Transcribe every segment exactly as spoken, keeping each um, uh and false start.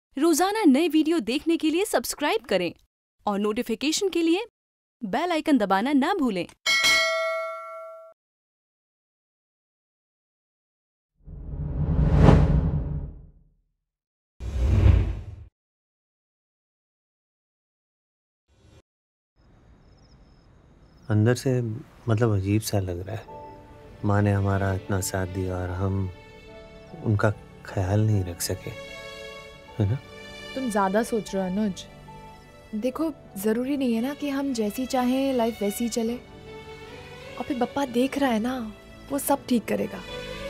रोजाना नए वीडियो देखने के लिए सब्सक्राइब करें और नोटिफिकेशन के लिए बेल आइकन दबाना ना भूलें। अंदर से मतलब अजीब सा लग रहा है। माँ ने हमारा इतना साथ दिया और हम उनका ख्याल नहीं रख सके, है ना? तुम ज्यादा सोच रहे हो अनुज। देखो, जरूरी नहीं है ना कि हम जैसी चाहें लाइफ वैसी चले। और फिर पप्पा देख रहा है ना, वो सब ठीक करेगा।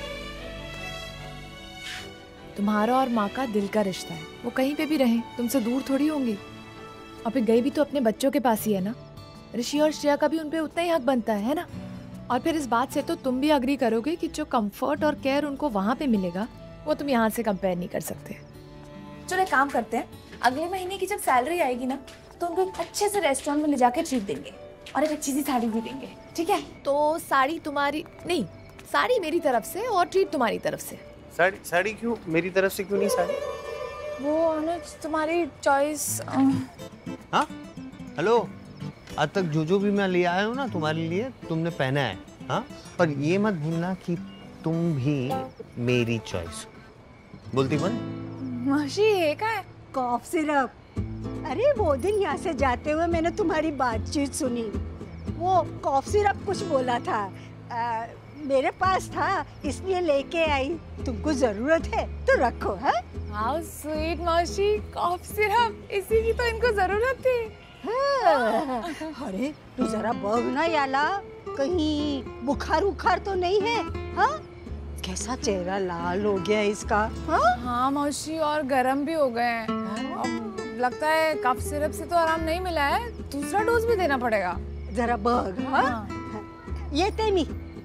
तुम्हारा और माँ का दिल का रिश्ता है, वो कहीं पे भी रहें, तुमसे दूर थोड़ी होंगी। और फिर गई भी तो अपने बच्चों के पास ही है ना। ऋषि और श्रेया का भी उन पे उतना ही हक बनता है, है ना? और फिर इस बात से तो तुम भी अग्री करोगे कि जो कंफर्ट और केयर उनको वहाँ पे मिलेगा वो तुम यहाँ से कंपेयर नहीं कर सकते। चलो एक काम करते हैं, अगले महीने की जब सैलरी आएगी ना तो उनको एक अच्छे से रेस्टोरेंट में ले जाकर ट्रीट देंगे और एक अच्छी सी साड़ी भी देंगे, ठीक है? तो साड़ी तुम्हारी नहीं, साड़ी मेरी तरफ से और ट्रीट तुम्हारी तरफ से। साड़ी साड़ी क्यों मेरी तरफ से, क्यों नहीं साड़ी? वो अनुज तुम्हारी चॉइस। हाँ हेलो, आज तक जो जो भी मैं ले आया हूँ ना तुम्हारे लिए, तुमने पहना है। हाँ, पर ये मत भूलना कि तुम भी मेरी चॉइस। बोलती बंद। माशी ये क्या है? Cough syrup. अरे वो दिन यहाँ से जाते हुए मैंने तुम्हारी बातचीत सुनी। वो कॉफ सिरप कुछ बोला था, आ, मेरे पास था इसलिए लेके आई। तुमको जरूरत है तो रखो। है हाउ स्वीट माशी, कॉफ सिरप, इसी की तो इनको जरूरत थी। हाँ। अरे तू जरा बघ ना याला, कहीं बुखार उखार तो नहीं है? हाँ, कैसा चेहरा लाल हो गया इसका। हाँ हाँ मौसी, और गर्म भी हो गए हैं। अब लगता है कफ सिरप से तो आराम नहीं मिला है, दूसरा डोज भी देना पड़ेगा। जरा बघ। हाँ, हाँ। ये तेमी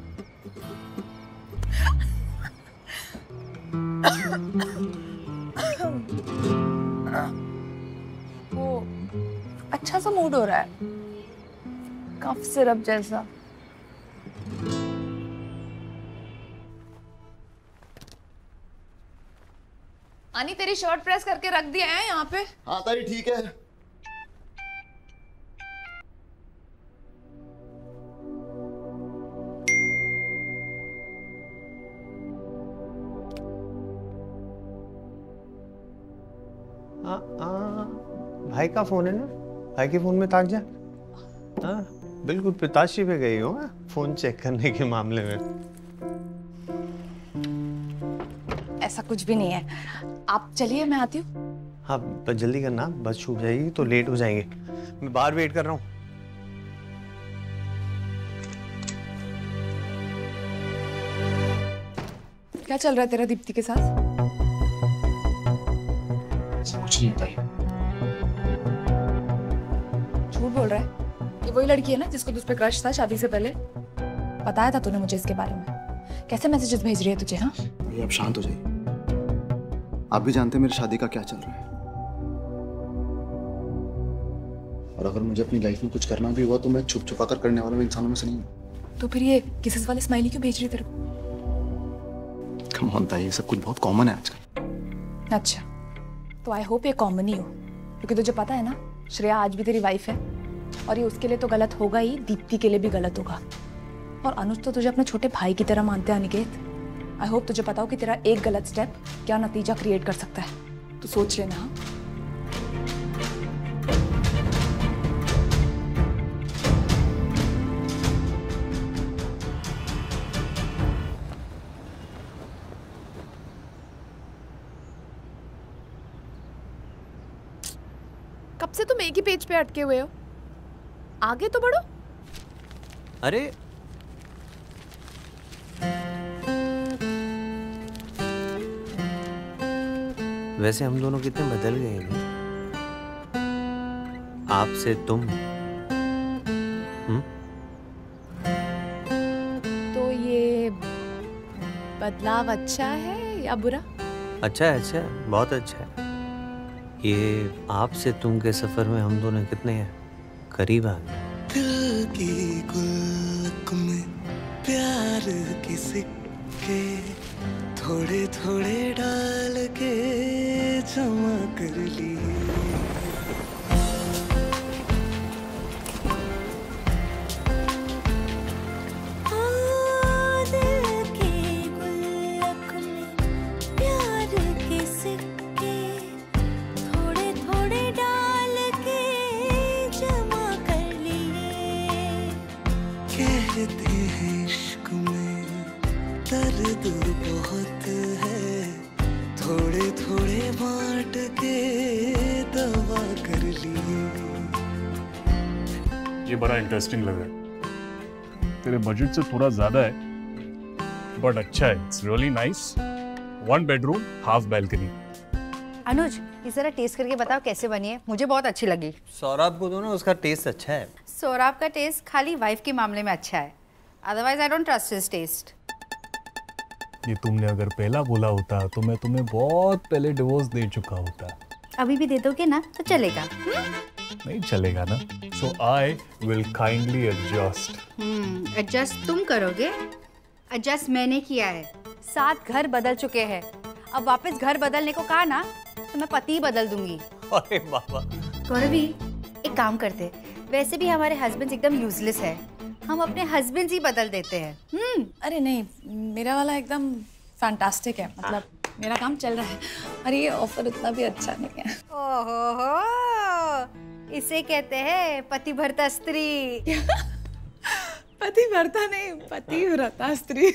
वो अच्छा सा मूड हो रहा है, कफ सिरप जैसा। अनी तेरी शर्ट प्रेस करके रख दिया है यहाँ पे। हाँ तारी ठीक है। हाँ हाँ, भाई का फोन है ना, भाई के फोन में ताक जा। हाँ बिल्कुल पिताश्री पे गई हो फोन चेक करने के मामले में। ऐसा कुछ भी नहीं है, आप चलिए मैं आती हूँ। हाँ बस जल्दी करना, बस छूट जाएगी तो लेट हो जाएंगे। मैं बाहर वेट कर रहा हूँ। क्या चल रहा है तेरा दीप्ति के साथ? कुछ नहीं बताइए। झूठ बोल रहा है। ये वही लड़की है ना जिसको तुझ पे क्रश था शादी से पहले? बताया था तूने मुझे इसके बारे में। कैसे मैसेजेस भेज रही है तुझे? हाँ ये अब शांत हो जाइए। आप भी जानते हैं मेरी शादी का क्या चल रहा है, और अगर मुझे अपनी लाइफ में कुछ करना भी हुआ तो मैं छुप छुपा कर करने वाले इंसानों में से नहीं हूँ। तो फिर ये किसेस वाले स्माइली क्यों भेज रही तेरे को? कम होता है, ये सब कुछ बहुत कॉमन है आजकल। अच्छा, तो आई होप ये कॉमन ही हो, क्योंकि तुझे पता है ना श्रेया आज भी तेरी वाइफ है, और ये उसके लिए तो गलत होगा ही, दीप्ति के लिए भी गलत होगा। और अनुज तो तुझे अपने छोटे भाई की तरह मानते हैं अनिकेत। आई होप तुझे पता हो कि तेरा एक गलत स्टेप क्या नतीजा क्रिएट कर सकता है, तो सोच लेना। हाँ कब से तुम एक ही पेज पे अटके हुए हो? आगे तो बढ़ो। अरे वैसे हम दोनों कितने बदल गए हैं, आपसे तुम। हम्म? तो ये बदलाव अच्छा है या बुरा? अच्छा है, अच्छा है, बहुत अच्छा है। ये आपसे तुम के सफर में हम दोनों कितने हैं करीब आ गए। दिल की गुल्लक में प्यार की सिक्के थोड़े थोड़े डाल के जमा कर लिए। कहते हैं इश्क में दर्द बहुत है, थोड़े थोड़े बांट के दवा कर लिए। ये बड़ा इंटरेस्टिंग लग रहा है, तेरे बजट से थोड़ा ज्यादा है बट अच्छा है। It's really nice. One bedroom half balcony. Anuj इस जरा टेस्ट करके बताओ कैसे बनी है, मुझे बहुत अच्छी लगी। सौरभ को दो ना, उसका टेस्ट अच्छा है। सौरभ का टेस्ट खाली वाइफ के मामले में अच्छा है, otherwise I don't trust his taste. ये तुमने अगर पहला बोला होता तो मैं तुम्हें बहुत पहले डिवोर्स दे चुका होता। अभी भी दे दोगे ना तो चलेगा। नहीं चलेगा ना, so I will kindly adjust. Hmm adjust तुम करोगे, एडजस्ट मैंने किया है। सात घर बदल चुके हैं, अब वापस घर बदलने को कहा ना तो मैं पति बदल दूंगी। अरे बाबा गौरवी एक काम करते, वैसे भी हमारे हस्बैंड एकदम यूजलेस है, हम अपने हस्बैंड ही बदल देते हैं। हम्म अरे नहीं, मेरा वाला एकदम फैंटास्टिक है, मतलब मेरा काम चल रहा है। अरे ये ऑफर उतना भी अच्छा नहीं है। ओहो हो, इसे कहते हैं पति भरता स्त्री। पति भरता नहीं, पति भरता स्त्री।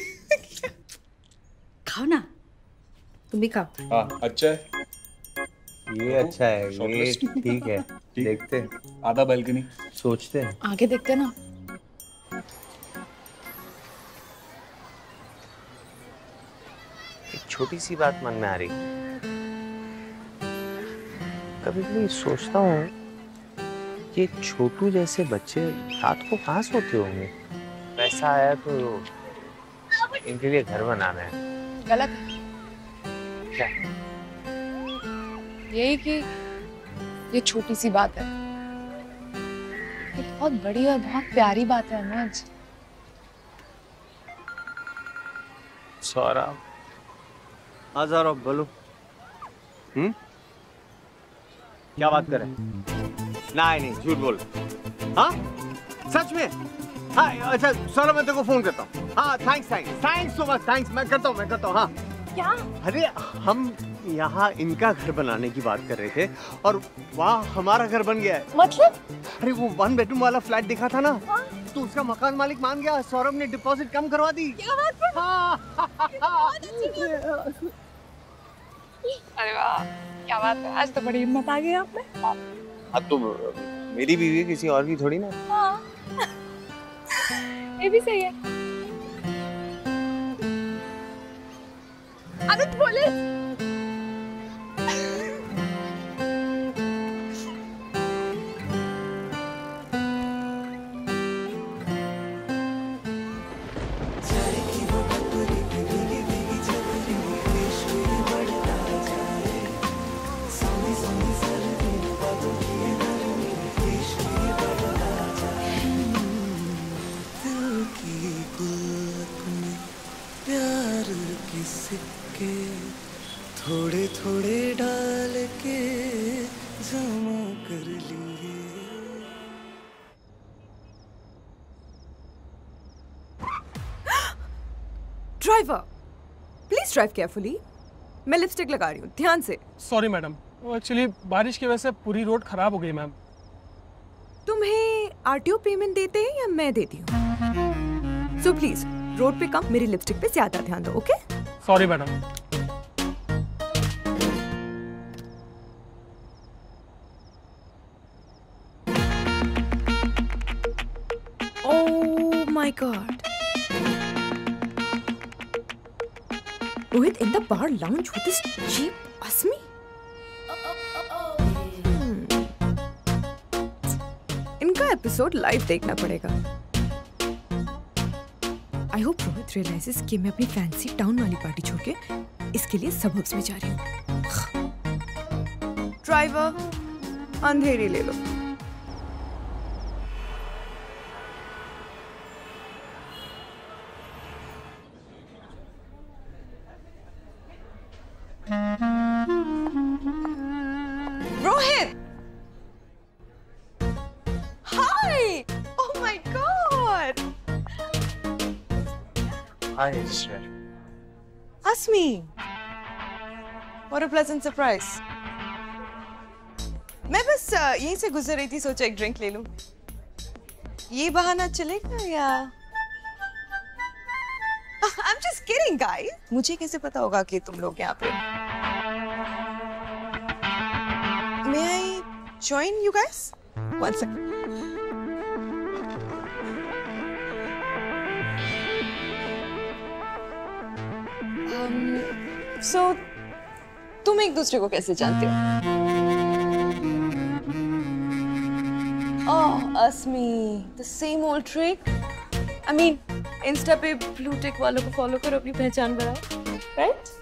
खाओ ना, तुम भी खाओ। हाँ अच्छा है, ये अच्छा है, ये ठीक है। देखते हैं, आधा बैल्कनी सोचते हैं। आगे देखते ना। एक छोटी सी बात मन में आ रही, कभी कभी सोचता हूँ ये छोटू जैसे बच्चे रात को कहाँ सोते होंगे। पैसा आया तो इनके लिए घर बनाना है। गलत क्या? यही कि ये छोटी सी बात है, ये बहुत बड़ी और बहुत प्यारी बात है अनुज। सौरभ, हाँ सौरभ बोलो। हम्म क्या बात करें? नहीं नहीं झूठ बोल। हाँ सच में? हाँ अच्छा सौरभ मैं तेरे को फोन करता हूँ। हाँ thanks thanks thanks so much thanks. मैं करता हूँ मैं करता हूँ। हाँ क्या? अरे हम यहाँ इनका घर बनाने की बात कर रहे थे और वहाँ हमारा घर बन गया है। मतलब? अरे वो वन बेडरूम वाला फ्लैट दिखा था ना, तो उसका मकान मालिक मान गया। सौरभ ने डिपॉजिट कम करवा दी। क्या बात है? हाँ। अरे वाह क्या बात है, आज तो बड़ी हिम्मत आ गई आप में। अब तो मेरी बीवी है, किसी और की थोड़ी ना। हाँ ये भी सही है। अनुज बोले। सिक्के थोड़े थोड़े डाल के जमा कर लिए। ड्राइवर प्लीज ड्राइव केयरफुली, मैं लिपस्टिक लगा रही हूँ, ध्यान से। सॉरी मैडम, एक्चुअली बारिश की वजह से पूरी रोड खराब हो गई मैम। तुम्हें आरटीओ पेमेंट देते हैं या मैं देती हूँ? सो प्लीज रोड पे कम, मेरी लिपस्टिक पे ज्यादा ध्यान दो। Okay sorry madam. Oh my God, Rohit in the bar lounge with this cheap Asmi? Hmm. इनका एपिसोड लाइव देखना पड़ेगा। आई होप रोहित रियलाइजेस कि मैं अपनी फैंसी टाउन वाली पार्टी छोड़ के इसके लिए सबब्स में जा रही हूँ। ड्राइवर अंधेरी ले लो। Rohit! Hi! Oh my God! Hi, sir. Asmi! What a pleasant surprise. मैं बस uh, यहीं से गुजर रही थी, सोचा एक ड्रिंक ले लूं। ये बहाना चलेगा या? I'm just kidding, guys. मुझे कैसे पता होगा कि तुम लोग यहाँ पे? May I join you guys? One second. Um, so, तुम एक दूसरे को कैसे जानते हो? Oh, Asmi, the same old trick. I mean, Insta पे blue tick वालों को follow करो, अपनी पहचान बनाओ, right?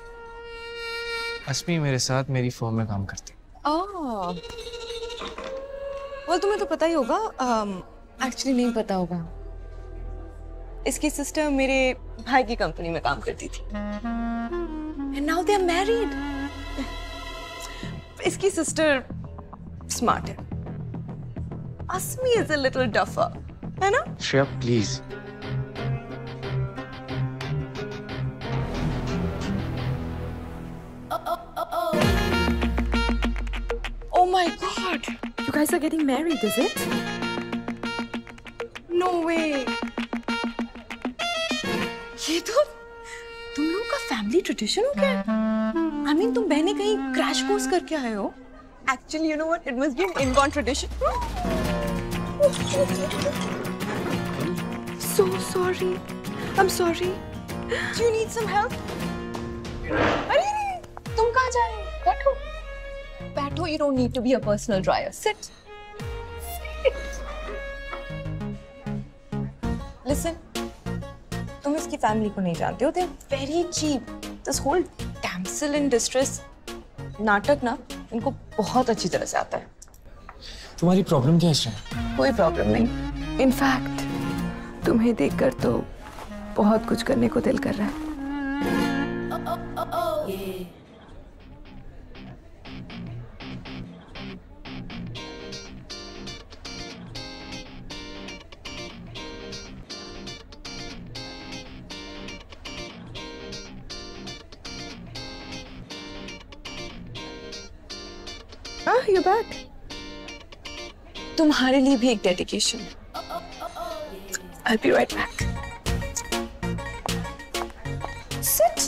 अस्मी मेरे साथ मेरी फर्म में काम करती है। Oh. Well, तुम्हें तो पता ही होगा। um, Actually नहीं पता होगा। इसकी सिस्टर मेरे भाई की कंपनी में काम करती थी। And now they are married. इसकी सिस्टर स्मार्ट है। Asmi is a little duffer, है ना? Shreya please. Oh my God! You guys are getting married, is it? No way! ये तो तुम लोगों का फैमिली ट्रेडिशन हो गया? I mean, तुम बहनें कहीं क्रैश कोर्स करके आए हो? Actually, you know what? It must be an inborn tradition. So sorry. I'm sorry. Do you need some help? अरे तुम कहाँ जा रहे हो? बैठो. बैठो. You don't need to be a personal dryer. Sit. Sit. Listen. तुम इसकी फैमिली को नहीं जानते हो. They're very cheap. This whole damsel in distress नाटक ना इनको बहुत अच्छी तरह से आता है। तुम्हारी प्रॉब्लम क्या है श्रेया? कोई प्रॉब्लम नहीं। इनफैक्ट तुम्हें देखकर तो बहुत कुछ करने को दिल कर रहा है। Ah, you're back. तुम्हारे लिए भी एक dedication. I'll be right back. Sit.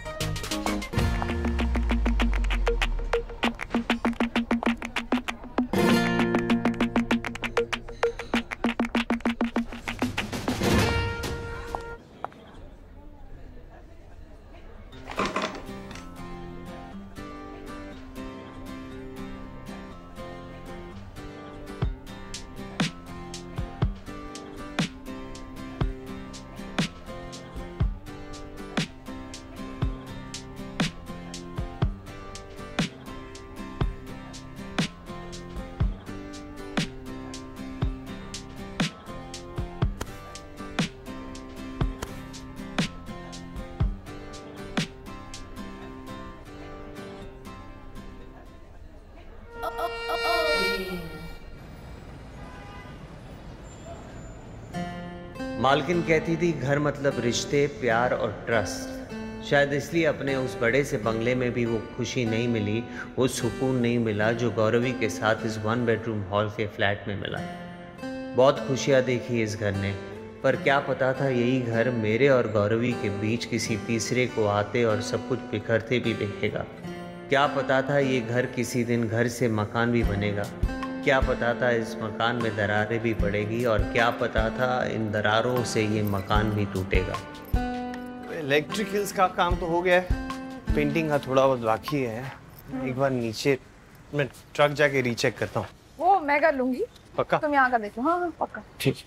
मालकिन कहती थी घर मतलब रिश्ते, प्यार और ट्रस्ट। शायद इसलिए अपने उस बड़े से बंगले में भी वो खुशी नहीं मिली, वो सुकून नहीं मिला जो गौरवी के साथ इस वन बेडरूम हॉल के फ्लैट में मिला। बहुत खुशियाँ देखी इस घर ने, पर क्या पता था यही घर मेरे और गौरवी के बीच किसी तीसरे को आते और सब कुछ बिखरते भी देखेगा। क्या पता था ये घर किसी दिन घर से मकान भी बनेगा। क्या पता था इस मकान में दरारें भी पड़ेगी, और क्या पता था इन दरारों से ये मकान भी टूटेगा। इलेक्ट्रिकल्स का काम तो हो गया है, पेंटिंग का थोड़ा बहुत बाकी है। एक बार नीचे मैं ट्रक जाके रीचेक करता हूँ। वो मैं कर लूंगी। पक्का? तुम यहाँ का देखो। हाँ हाँ पक्का। ठीक।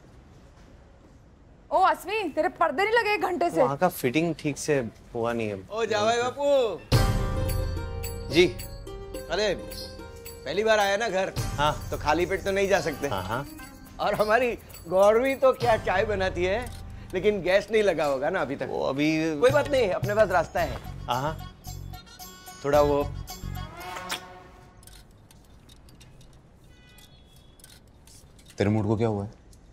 ओ अस्मी, तेरे पर्दे नहीं लगे एक घंटे से। वहाँ का फिटिंग ठीक से हुआ नहीं है। ओ जावाई बापू जी। अरे पहली बार आया ना घर, हाँ तो खाली पेट तो नहीं जा सकते। हाँ हाँ। और हमारी गौरवी तो क्या चाय बनाती है, लेकिन गैस नहीं लगा होगा ना अभी तक। वो अभी कोई बात नहीं, अपने पास रास्ता है। हाँ थोड़ा वो तेरे मूड को क्या हुआ है?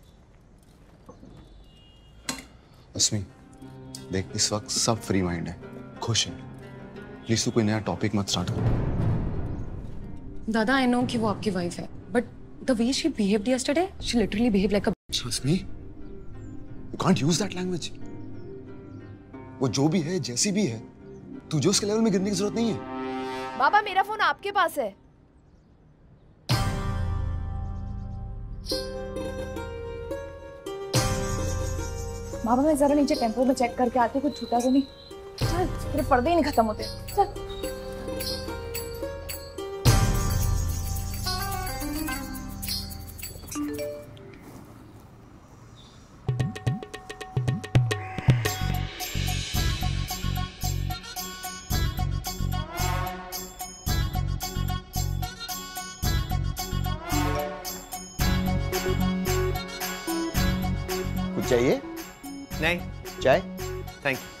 अस्मी, देख इस वक्त सब फ्री माइंड है, खुश है। प्लीज तू कोई नया टॉपिक मत स्टार्ट कर। दादा, आई नो कि वो आपकी वाइफ है, but the way she behaved yesterday, she literally behaved like a bitch. Asmi, you can't use that language. वो जो भी है, जैसी भी है, तुझे उसके लेवल में गिरने की जरूरत नहीं है। बाबा, मेरा फोन आपके पास है। बाबा, मैं जरा नीचे टेम्पो में चेक करके आती, कुछ छूटा तो नहीं। चल, तेरे पर्दे ही नहीं खत्म होते। चल। कुछ चाहिए? नहीं, चाय? Thank you.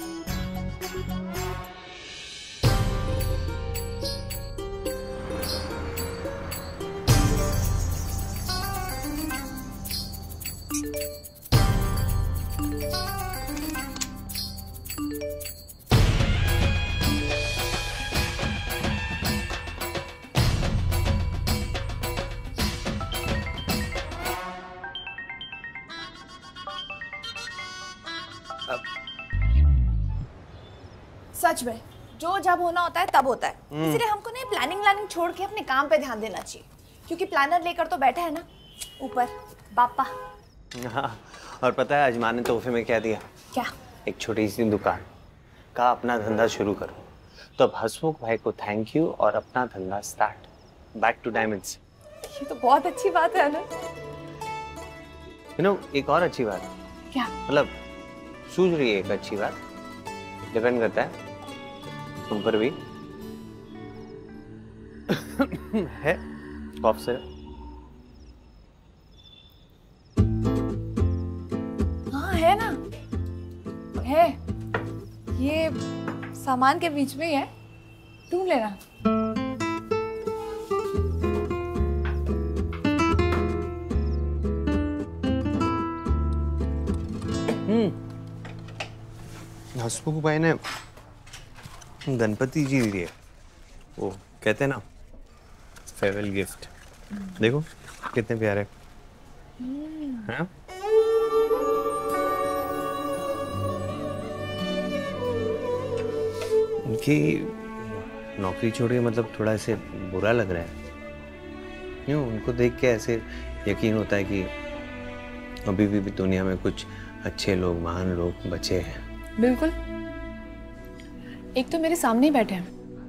सच में जो जब होना होता है तब होता है, इसलिए हमको नहीं प्लानिंग व्लानिंग छोड़ के अपने काम पे ध्यान देना चाहिए, क्योंकि प्लानर लेकर तो बैठे है ना ऊपर बापा। हाँ, और पता है आज माँ ने तोहफे में क्या दिया? क्या? एक छोटी सी दुकान। कहा अपना धंधा शुरू करो। तो अब हसमुख भाई को थैंक यू और अपना धंधा स्टार्ट। Back two diamonds. ये तो बहुत अच्छी बात है ना। यू नो, एक और अच्छी बात। क्या? मतलब सूझ रही है एक अच्छी बात, डिपेंड करता है तुम पर भी है। कॉफ से हाँ है ना, है। ये सामान के बीच में ही है, ढूंढ लेना। हम्म हसमुख भाई ने गणपति जी दिए, वो कहते हैं ना फेयरवेल गिफ्ट। देखो कितने प्यारे हैं। उनकी नौकरी छोड़ के मतलब थोड़ा ऐसे बुरा लग रहा है। क्यों? उनको देख के ऐसे यकीन होता है कि अभी भी, भी दुनिया में कुछ अच्छे लोग, महान लोग बचे हैं। बिल्कुल। एक तो मेरे सामने ही बैठे हैं।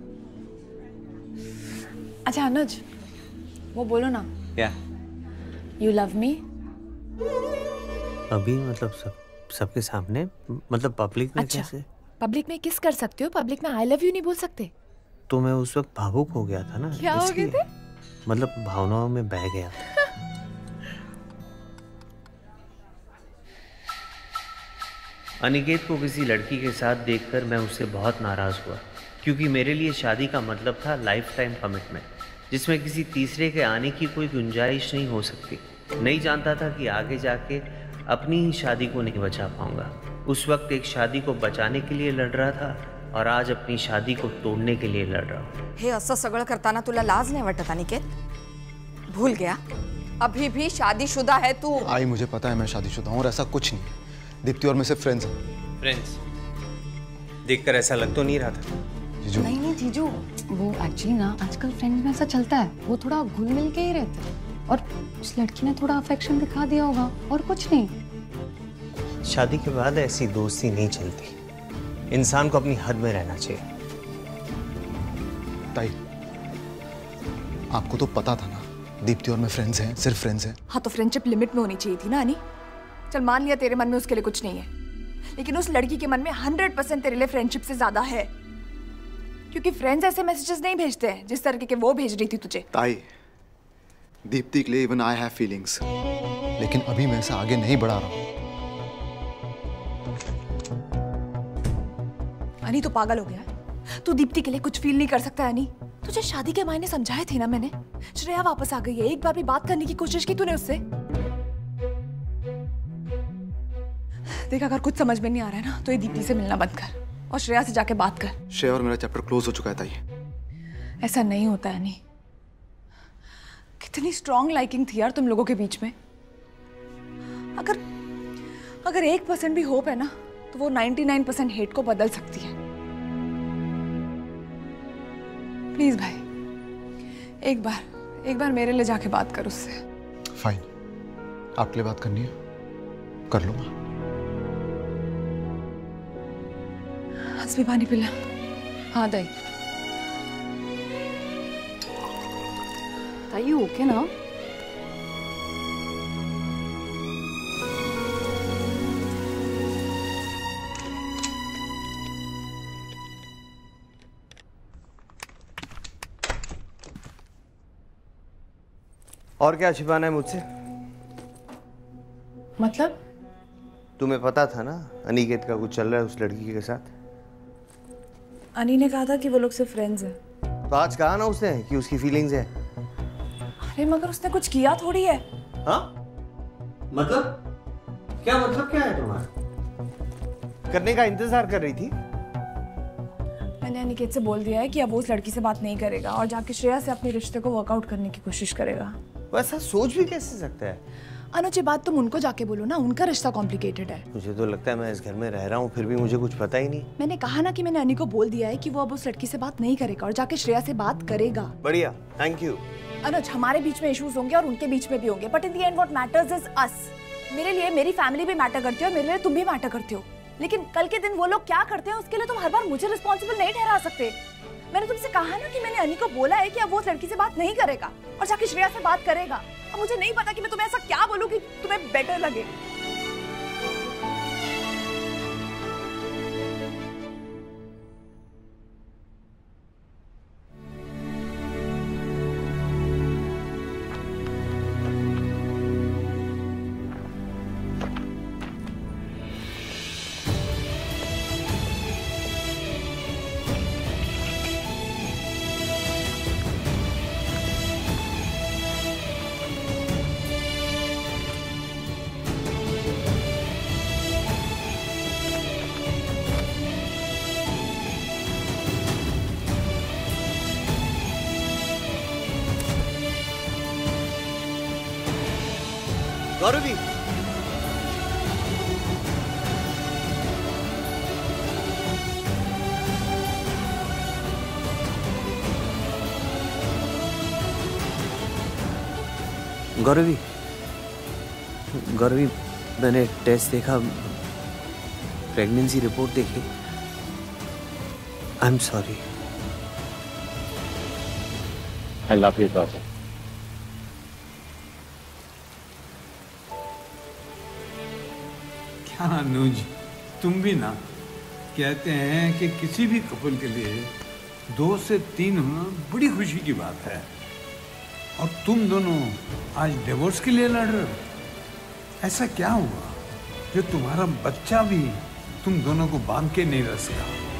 अच्छा अनुज, वो बोलो ना। क्या? You love me. अभी मतलब सब सबके सामने, मतलब पब्लिक में? अच्छा, कैसे? पब्लिक में किस कर सकते हो, पब्लिक में आई लव यू नहीं बोल सकते? तो मैं उस वक्त भावुक हो गया था ना। क्या हो गए थे? मतलब भावनाओं में बह गया था। अनिकेत को किसी लड़की के साथ देखकर मैं उससे बहुत नाराज हुआ, क्योंकि मेरे लिए शादी का मतलब था लाइफ टाइम कमिटमेंट, जिसमें किसी तीसरे के आने की कोई गुंजाइश नहीं हो सकती। नहीं जानता था कि आगे जाके अपनी ही शादी को नहीं बचा पाऊंगा। उस वक्त एक शादी को बचाने के लिए लड़ रहा था और आज अपनी शादी को तोड़ने के लिए लड़ रहा हूँ। हे असं सगळं करताना तुला लाज नाही वाटत अनिकेत? भूल गया, अभी भी शादीशुदा है तू। आई, मुझे पता है मैं शादीशुदा हूँ और ऐसा कुछ नहीं। दीप्ति और मैं सिर्फ फ्रेंड्स हैं। फ्रेंड्स? देखकर ऐसा लग तो नहीं रहा था। जीजू। नहीं नहीं जीजू, वो एक्चुअली ना आजकल फ्रेंड्स में ऐसा चलता है, वो थोड़ा घुल मिल के ही रहते हैं, और उस लड़की ने थोड़ा अफेक्शन दिखा दिया होगा और कुछ नहीं। शादी के बाद ऐसी दोस्ती नहीं चलती, इंसान को अपनी हद में रहना चाहिए। ताई, आपको तो पता था ना दीप्ति और मैं फ्रेंड्स हैं, सिर्फ फ्रेंड्स हैं। हाँ तो फ्रेंडशिप लिमिट में होनी चाहिए थी ना अनी। चल मान लिया तेरे मन में उसके लिए कुछ नहीं है, लेकिन उस लड़की के मन में हंड्रेड परसेंट तेरे लिए फ्रेंडशिप से ज्यादा है, क्योंकि फ्रेंड्स ऐसे मैसेजेस नहीं भेजते हैं जिस तरीके के वो भेज रही थी तुझे। ताई, दीप्ति के लिए इवन आई हैव फीलिंग्स, लेकिन अभी मैं इसे आगे नहीं बढ़ा रहा हूँ। अनी तो पागल हो गया, तू दीप्ति के लिए कुछ फील नहीं कर सकता अनी। तुझे शादी के मायने समझाए थे ना मैंने। श्रेया वापस आ गई है, एक बार भी बात करने की कोशिश की तूने उससे? देख, अगर कुछ समझ में नहीं आ रहा है ना तो ये दीप्ति से मिलना बंद कर और श्रेया से जाके बात कर। श्रेया और मेरा चैप्टर क्लोज हो चुका है ताई। ऐसा नहीं होता है नहीं। कितनी स्ट्रॉन्ग लाइकिंग थी यार तुम लोगों के बीच में। अगर अगर एक परसेंट भी होप है ना तो वो नाइंटी नाइन परसेंट हेट को बदल सकती है। प्लीज भाई, एक बार एक बार मेरे लिए जाके बात कर उससे। फाइन, आपके लिए बात करनी है, कर लूंगा। हंस भी पानी पिला। हाँ दाई। ताई ओके ना? और क्या छिपाना है मुझसे? मतलब? तुम्हें पता था ना अनिकेत का कुछ चल रहा है उस लड़की के साथ। अनी ने कहा था कि वो लोग सिर्फ फ्रेंड्स हैं। तो आज कहा ना उसने कि उसकी फीलिंग्स है। अरे मगर उसने कुछ किया थोड़ी है। हाँ? मतलब क्या मतलब क्या है तुम्हारा? करने का इंतजार कर रही थी। मैंने अनिकेत से बोल दिया है कि अब वो उस लड़की से बात नहीं करेगा और जाके श्रेया से अपने रिश्ते को वर्कआउट करने की कोशिश करेगा। वैसा सोच भी कैसे सकता है? अनुज, ये बात तुम उनको जाके बोलो ना, उनका रिश्ता कॉम्प्लिकेटेड है। मुझे तो लगता है मैं इस घर में रह रहा हूँ फिर भी मुझे कुछ पता ही नहीं। मैंने कहा ना कि मैंने अनी को बोल दिया है कि वो अब उस लड़की से बात नहीं करेगा और जाके श्रेया से बात करेगा। बढ़िया, थैंक यू। अनुज, हमारे बीच में इश्यूज होंगे और उनके बीच में भी होंगे, but in the end what matters is us. मेरे लिए मेरी फैमिली भी मैटर करती है और मेरे लिए तुम भी मैटर करते हो, लेकिन कल के दिन वो लोग क्या करते हैं उसके लिए तुम हर बार मुझे रिस्पॉन्सिबल नहीं ठहरा सकते। मैंने तुमसे कहा ना कि मैंने अनी को बोला है कि अब वो उस लड़की से बात नहीं करेगा और जाके श्रेया से बात करेगा। अब मुझे नहीं पता कि मैं तुम्हें ऐसा क्या बोलूं कि तुम्हें बेटर लगे। गौरवी, गौरवी, गौरवी, मैंने टेस्ट देखा, प्रेगनेंसी रिपोर्ट देखी। I am sorry. I love you daughter. क्या अनुज, तुम भी ना कहते हैं कि किसी भी कपल के लिए दो से तीन होना बड़ी खुशी की बात है, और तुम दोनों आज डिवोर्स के लिए लड़ रहे हो। ऐसा क्या हुआ जो तुम्हारा बच्चा भी तुम दोनों को बांध के नहीं रख सका?